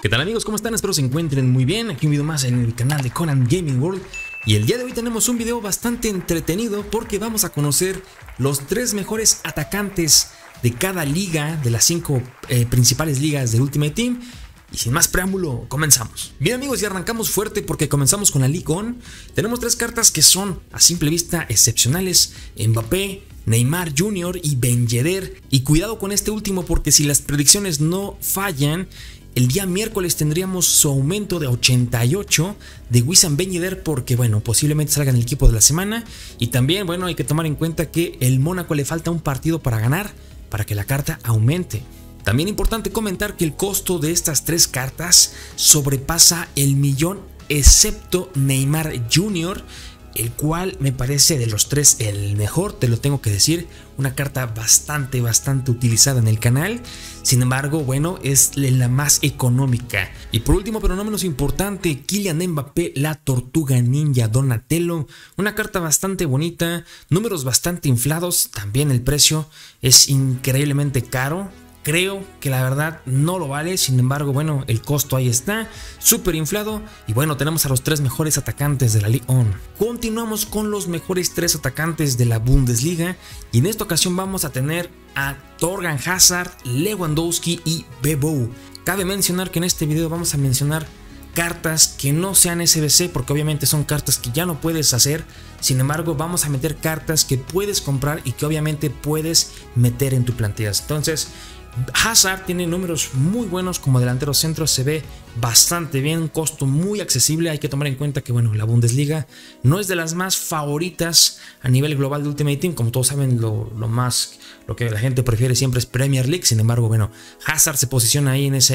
¿Qué tal amigos? ¿Cómo están? Espero se encuentren muy bien. Aquí un video más en el canal de Conan Gaming World. Y el día de hoy tenemos un video bastante entretenido porque vamos a conocer los 3 mejores atacantes de cada liga, de las 5 principales ligas de Ultimate Team. Y sin más preámbulo, comenzamos. Bien amigos, y arrancamos fuerte porque comenzamos con la League On. Tenemos 3 cartas que son a simple vista excepcionales: Mbappé, Neymar Jr. y Ben Yedder. Y cuidado con este último porque si las predicciones no fallan, el día miércoles tendríamos su aumento de 88 de Wissam Ben Yedder porque, bueno, posiblemente salga en el equipo de la semana. Y también, bueno, hay que tomar en cuenta que el Mónaco le falta un partido para ganar para que la carta aumente. También importante comentar que el costo de estas 3 cartas sobrepasa el millón excepto Neymar Jr., el cual me parece de los 3 el mejor, te lo tengo que decir. Una carta bastante utilizada en el canal. Sin embargo, bueno, es la más económica. Y por último, pero no menos importante, Kylian Mbappé, la Tortuga Ninja Donatello. Una carta bastante bonita, números bastante inflados. También el precio es increíblemente caro. Creo que la verdad no lo vale, sin embargo, bueno, el costo ahí está, súper inflado. Y bueno, tenemos a los 3 mejores atacantes de la League On. Continuamos con los mejores 3 atacantes de la Bundesliga. Y en esta ocasión vamos a tener a Thorgan Hazard, Lewandowski y Bebo. Cabe mencionar que en este video vamos a mencionar cartas que no sean SBC, porque obviamente son cartas que ya no puedes hacer. Sin embargo, vamos a meter cartas que puedes comprar y que obviamente puedes meter en tu plantilla. Entonces, Hazard tiene números muy buenos como delantero centro, se ve bastante bien, un costo muy accesible. Hay que tomar en cuenta que, bueno, la Bundesliga no es de las más favoritas a nivel global de Ultimate Team. Como todos saben, lo que la gente prefiere siempre es Premier League. Sin embargo, bueno, Hazard se posiciona ahí en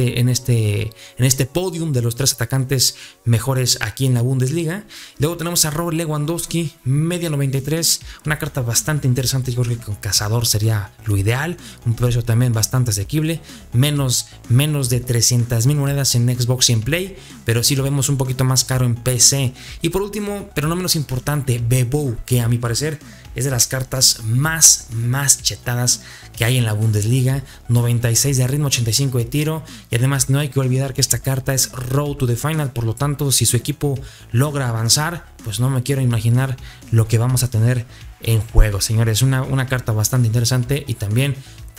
este podium de los 3 atacantes mejores aquí en la Bundesliga. Luego tenemos a Robert Lewandowski, media 93, una carta bastante interesante. Yo creo que con cazador sería lo ideal, un precio también bastante asequible, menos de 300,000 monedas en Xbox y en Play, pero sí lo vemos un poquito más caro en PC. Y por último, pero no menos importante, Bebo, que a mi parecer es de las cartas más chetadas que hay en la Bundesliga. 96 de ritmo, 85 de tiro, y además no hay que olvidar que esta carta es Road to the Final. Por lo tanto, si su equipo logra avanzar, pues no me quiero imaginar lo que vamos a tener en juego, señores. Una carta bastante interesante y también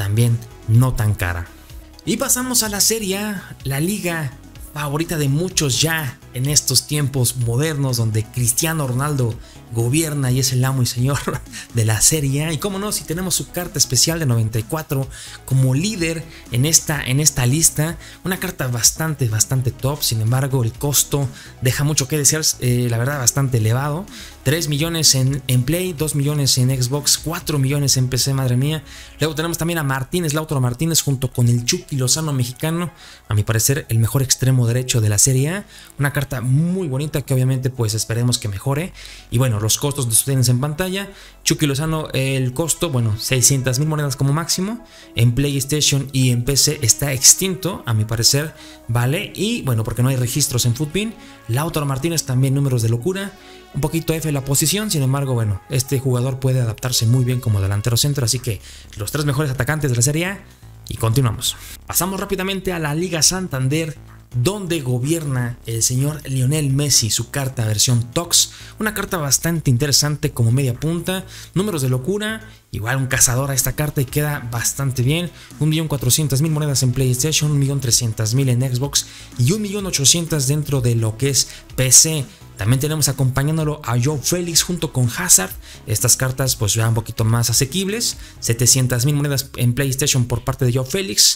no tan cara. Y pasamos a la Serie A, la liga favorita de muchos ya en estos tiempos modernos, donde Cristiano Ronaldo gobierna y es el amo y señor de la Serie A. Y cómo no, si tenemos su carta especial de 94 como líder en esta lista, una carta bastante top. Sin embargo, el costo deja mucho que desear, la verdad bastante elevado. 3 millones en Play, 2 millones en Xbox, 4 millones en PC, madre mía. Luego tenemos también a Lautaro Martínez junto con el Chucky Lozano mexicano, a mi parecer el mejor extremo derecho de la Serie A. Una carta muy bonita que obviamente pues esperemos que mejore. Y bueno, los costos los tienes en pantalla. Chucky Lozano, el costo, bueno, 600,000 monedas como máximo. En PlayStation y en PC está extinto, a mi parecer, vale. Y bueno, porque no hay registros en Futbin. Lautaro Martínez también números de locura. Un poquito F la posición, sin embargo, bueno, este jugador puede adaptarse muy bien como delantero centro. Así que los 3 mejores atacantes de la Serie A. Y continuamos. Pasamos rápidamente a la Liga Santander, donde gobierna el señor Lionel Messi, su carta versión Tox. Una carta bastante interesante como media punta, números de locura. Igual un cazador a esta carta y queda bastante bien. 1.400.000 monedas en PlayStation, 1.300.000 en Xbox y 1.800.000 dentro de lo que es PC. También tenemos acompañándolo a Joao Félix junto con Hazard. Estas cartas pues ya un poquito más asequibles. 700,000 monedas en PlayStation por parte de Joao Félix,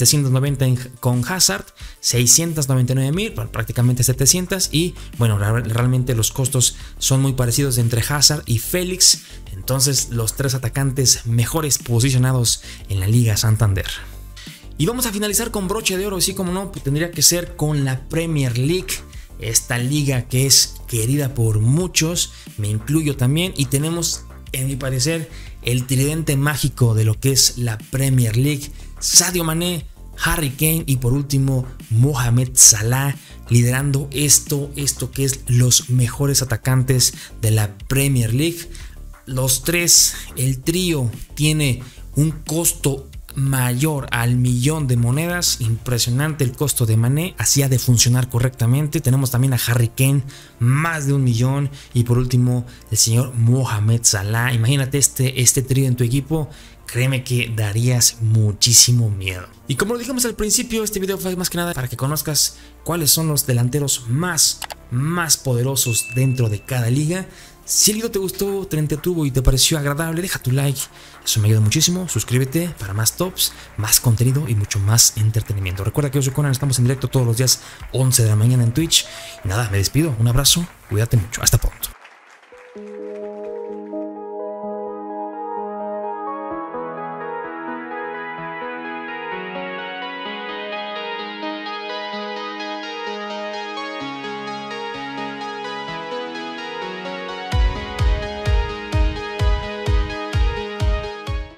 790 con Hazard, 699,000, bueno, prácticamente 700. Y bueno, realmente los costos son muy parecidos entre Hazard y Félix. Entonces los 3 atacantes mejores posicionados en la Liga Santander. Y vamos a finalizar con broche de oro, así como no, pues tendría que ser con la Premier League. Esta liga que es querida por muchos, me incluyo también, y tenemos, en mi parecer, el tridente mágico de lo que es la Premier League: Sadio Mané, Harry Kane y por último Mohamed Salah, liderando esto que es los mejores atacantes de la Premier League. Los 3, el trío, tiene un costo mayor al millón de monedas. Impresionante el costo de Mané, hacía de funcionar correctamente. Tenemos también a Harry Kane, más de 1 millón. Y por último, el señor Mohamed Salah. Imagínate este trío en tu equipo. Créeme que darías muchísimo miedo. Y como lo dijimos al principio, este video fue más que nada para que conozcas cuáles son los delanteros más poderosos dentro de cada liga. Si el video te gustó, te entretuvo y te pareció agradable, deja tu like, eso me ayuda muchísimo. Suscríbete para más tops, más contenido y mucho más entretenimiento. Recuerda que yo soy Conan, estamos en directo todos los días 11 de la mañana en Twitch. Y nada, me despido, un abrazo, cuídate mucho, hasta pronto.